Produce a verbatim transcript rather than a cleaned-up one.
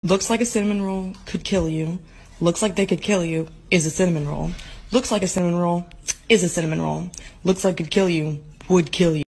Looks like a cinnamon roll could kill you. Looks like they could kill you is a cinnamon roll. Looks like a cinnamon roll is a cinnamon roll. Looks like could kill you would kill you.